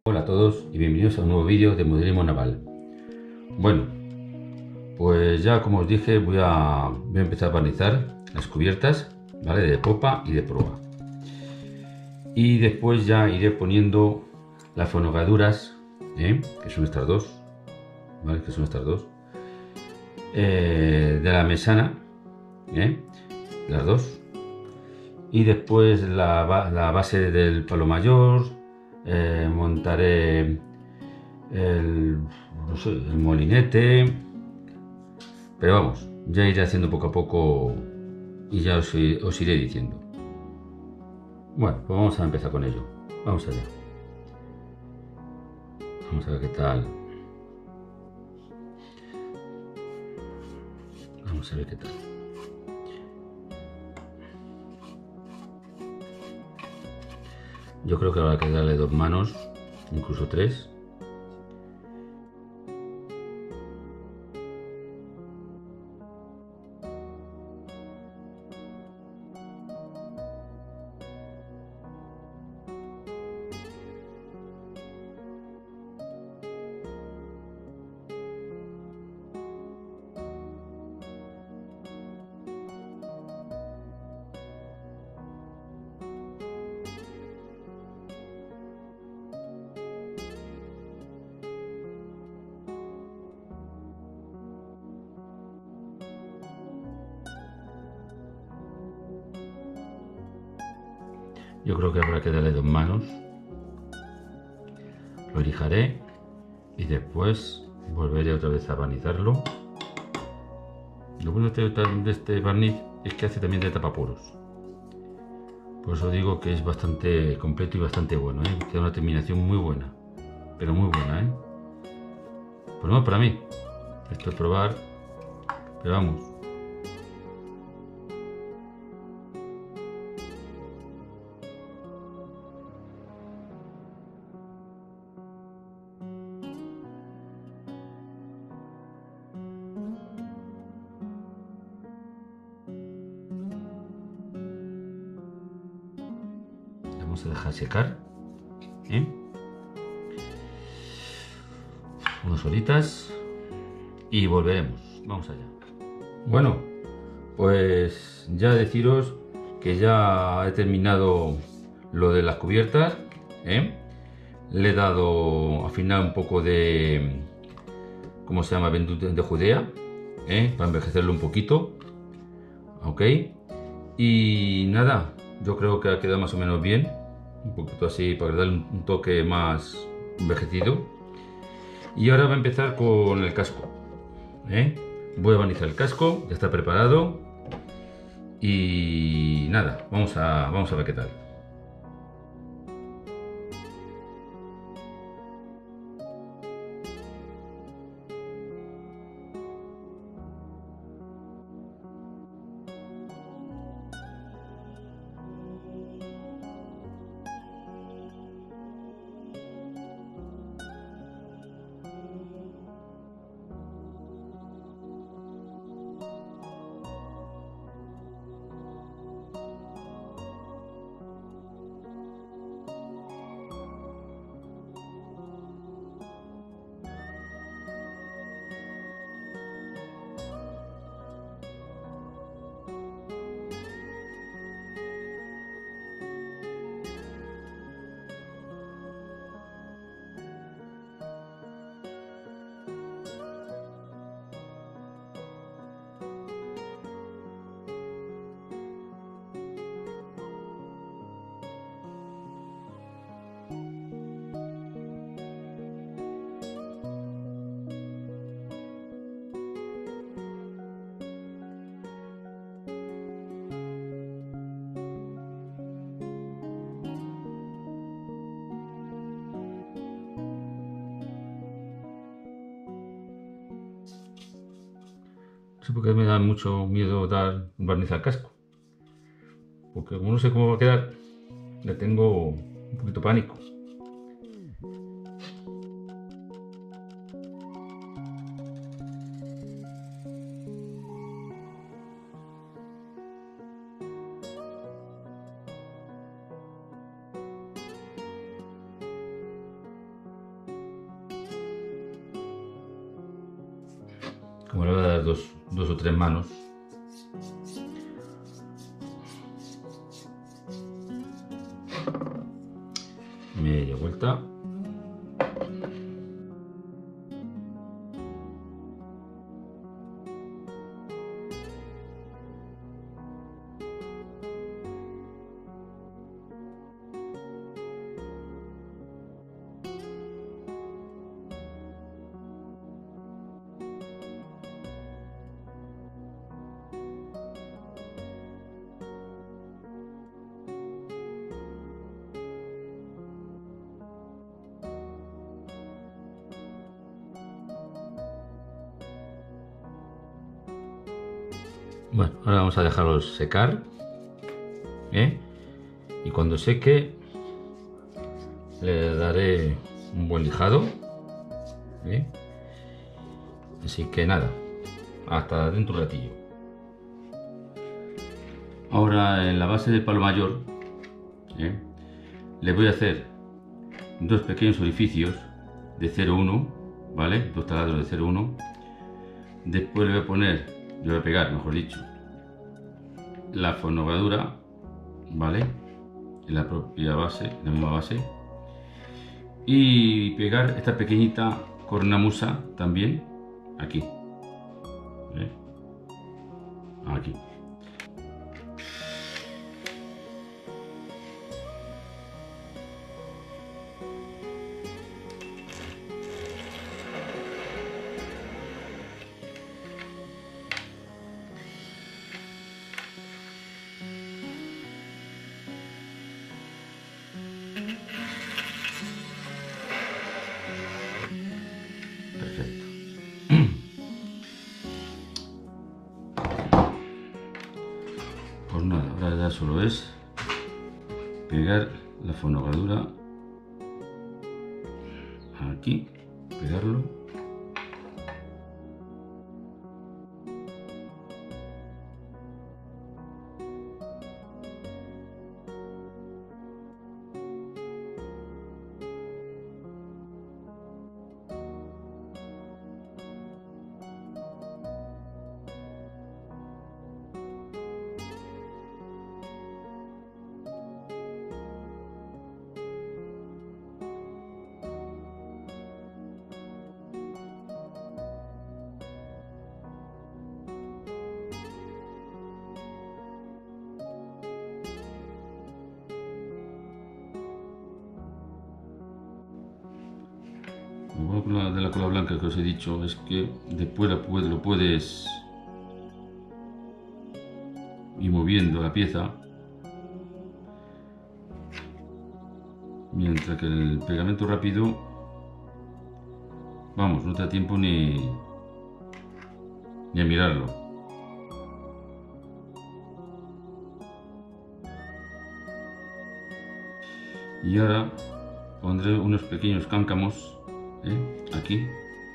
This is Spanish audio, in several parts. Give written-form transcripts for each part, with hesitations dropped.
Hola a todos y bienvenidos a un nuevo vídeo de modelismo naval. Bueno, pues ya como os dije voy a empezar a barnizar las cubiertas, ¿vale? De popa y de proa. Y después ya iré poniendo las fonogaduras, que son estas dos, ¿vale? Que son estas dos, de la mesana, las dos. Y después la base del palo mayor, montaré no sé, el molinete, pero vamos, ya iré haciendo poco a poco y ya os iré diciendo. Bueno, pues vamos a empezar con ello. Vamos allá. Vamos a ver qué tal. Vamos a ver qué tal. Yo creo que habrá que darle dos manos, incluso tres. Yo creo que habrá que darle dos manos. Lo lijaré y después volveré otra vez a barnizarlo. Lo bueno de este barniz es que hace también de tapaporos. Por eso digo que es bastante completo y bastante bueno, Queda una terminación muy buena, pero muy buena, Por lo menos para mí. Esto es probar, pero vamos. Vamos a dejar secar, unas horitas y volveremos. Vamos allá. Bueno, pues ya deciros que ya he terminado lo de las cubiertas, Le he dado al final un poco de, ¿cómo se llama? De Judea, para envejecerlo un poquito, ok. Y nada, yo creo que ha quedado más o menos bien, un poquito así para darle un toque más envejecido. Y ahora va a empezar con el casco, Voy a barnizar el casco, ya está preparado. Y nada, vamos a ver qué tal. No sé por qué me da mucho miedo dar un barniz al casco, porque como no sé cómo va a quedar, le tengo un poquito pánico. Como le voy a dar dos o tres manos. Media vuelta. Bueno, ahora vamos a dejarlos secar, y cuando seque le daré un buen lijado, así que nada, hasta dentro de un ratillo. Ahora en la base del palo mayor le voy a hacer dos pequeños orificios de 0,1, ¿vale? Dos taladros de 0,1. Después le voy a pegar, mejor dicho, la fonogadura, ¿vale? En la propia base, en la misma base. Y pegar esta pequeñita cornamusa también aquí. Aquí. Pues nada, ahora ya solo es pegar la fonogadura aquí, pegarlo. Lo bueno de la cola blanca que os he dicho es que después lo puedes ir moviendo la pieza, mientras que el pegamento rápido, vamos, no te da tiempo ni a mirarlo. Y ahora pondré unos pequeños cáncamos aquí,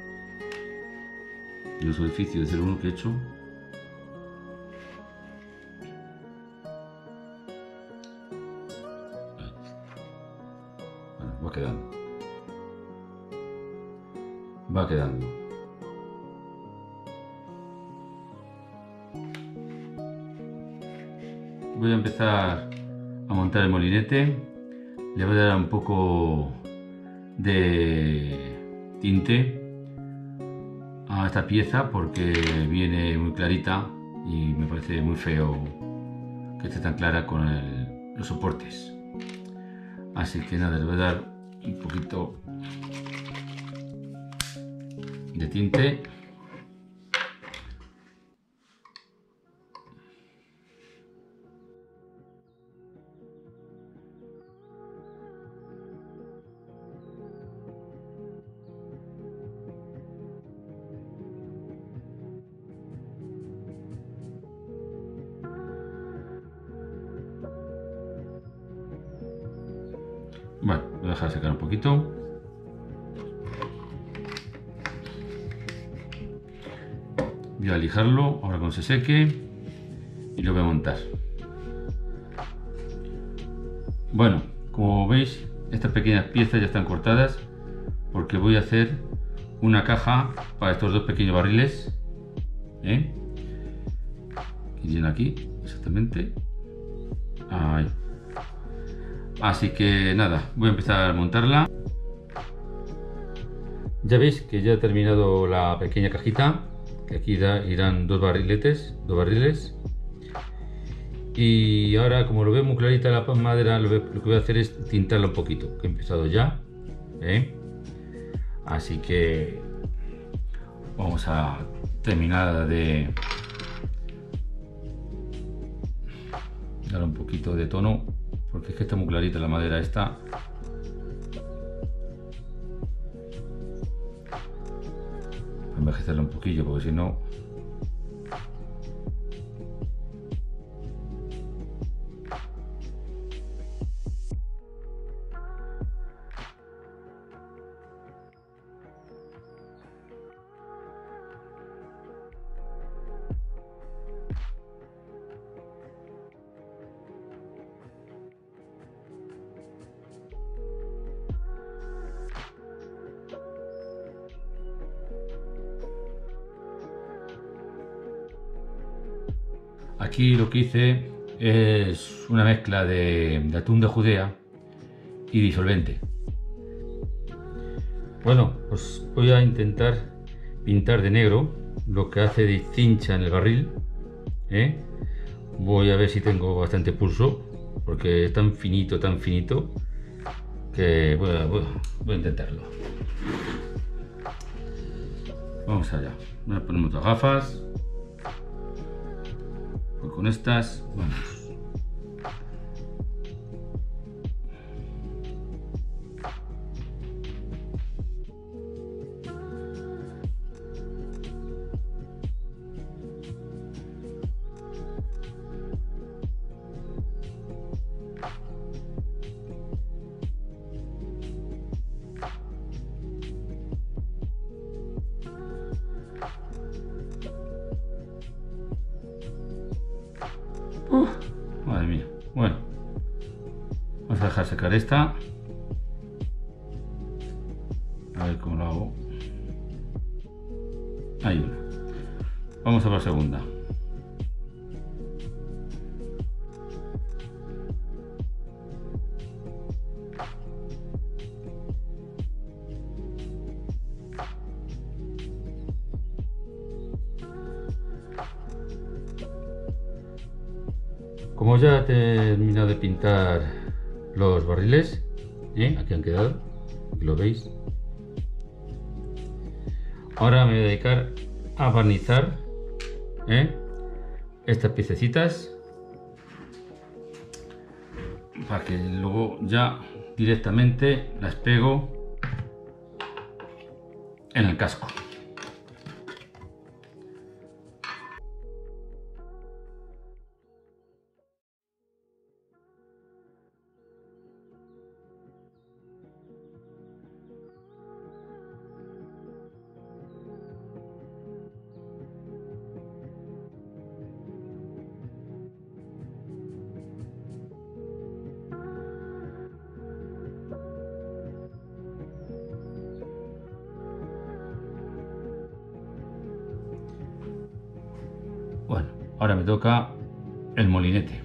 en los orificios de 0,1 que he hecho. Bueno, va quedando. Voy a empezar a montar el molinete. Le voy a dar un poco de tinte a esta pieza porque viene muy clarita y me parece muy feo que esté tan clara con los soportes. Así que nada, le voy a dar un poquito de tinte. Bueno, voy a dejar secar un poquito. Voy a lijarlo ahora cuando se seque y lo voy a montar. Bueno, como veis, estas pequeñas piezas ya están cortadas porque voy a hacer una caja para estos dos pequeños barriles, ¿eh? Y viene aquí, exactamente. Ahí. Así que nada, voy a empezar a montarla. Ya veis que ya he terminado la pequeña cajita, que aquí irán dos barriles. Y ahora, como lo veo muy clarita la madera, lo que voy a hacer es tintarla un poquito, que he empezado ya, ¿eh? Así que vamos a terminar de dar un poquito de tono, porque es que está muy clarita la madera esta. Voy a envejecerla un poquillo, porque si no... Aquí lo que hice es una mezcla de atún de Judea y disolvente. Bueno, pues voy a intentar pintar de negro lo que hace de cincha en el barril, ¿eh? Voy a ver si tengo bastante pulso, porque es tan finito que voy a intentarlo. Vamos allá. Voy a poner otras gafas. Pues con estas vamos. Madre mía. Bueno, vamos a dejar secar esta. A ver cómo lo hago. Hay una. Vamos a por la segunda. Como ya he terminado de pintar los barriles, aquí han quedado, aquí lo veis. Ahora me voy a dedicar a barnizar estas piececitas para que luego ya directamente las pego en el casco. Bueno, ahora me toca el molinete.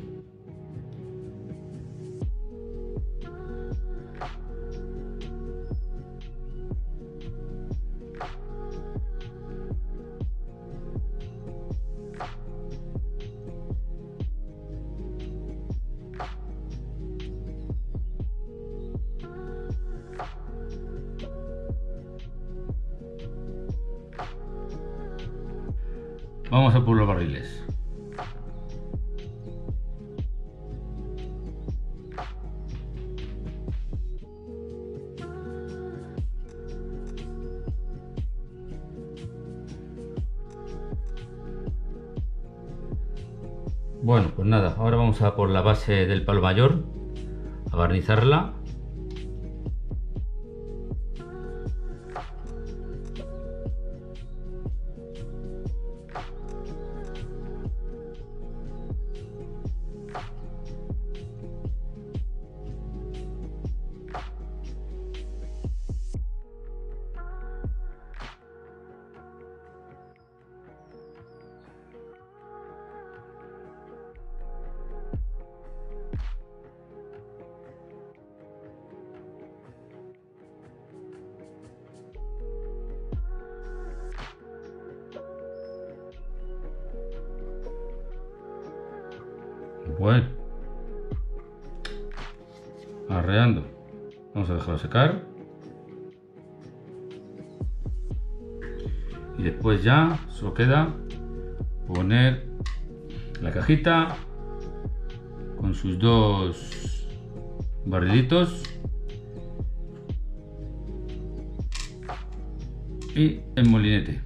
Vamos a por los barriles. Bueno, pues nada, ahora vamos a por la base del palo mayor, a barnizarla. Joder. Arreando. Vamos a dejarlo secar. Y después ya solo queda poner la cajita con sus dos barrilitos y el molinete.